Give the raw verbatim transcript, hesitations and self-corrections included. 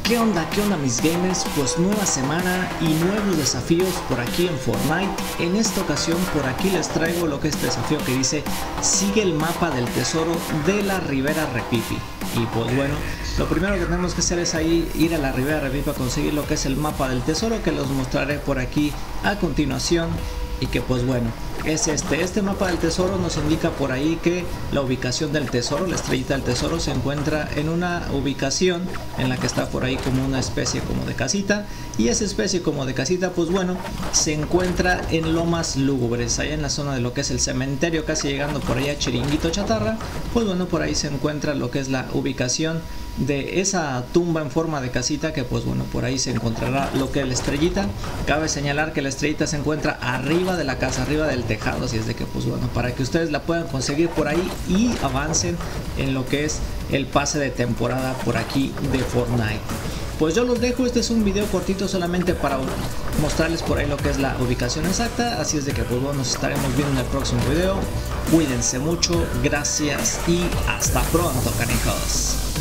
¿Qué onda? ¿Qué onda mis gamers? Pues nueva semana y nuevos desafíos por aquí en Fortnite. En esta ocasión por aquí les traigo lo que es este desafío que dice sigue el mapa del tesoro de la Ribera Repipi. Y pues bueno, lo primero que tenemos que hacer es ahí ir a la Ribera Repipi a conseguir lo que es el mapa del tesoro, que los mostraré por aquí a continuación. Y que pues bueno, es este, este mapa del tesoro nos indica por ahí que la ubicación del tesoro, la estrellita del tesoro se encuentra en una ubicación en la que está por ahí como una especie como de casita, y esa especie como de casita pues bueno, se encuentra en Lomas Lúgubres, allá en la zona de lo que es el cementerio, casi llegando por ahí a Chiringuito Chatarra. Pues bueno, por ahí se encuentra lo que es la ubicación de esa tumba en forma de casita, que pues bueno, por ahí se encontrará lo que es la estrellita. Cabe señalar que la estrellita se encuentra arriba de la casa, arriba del tejado, así es de que pues bueno, para que ustedes la puedan conseguir por ahí y avancen en lo que es el pase de temporada por aquí de Fortnite. Pues yo los dejo, este es un video cortito solamente para mostrarles por ahí lo que es la ubicación exacta, así es de que pues bueno, nos estaremos viendo en el próximo video. Cuídense mucho, gracias y hasta pronto, canijos.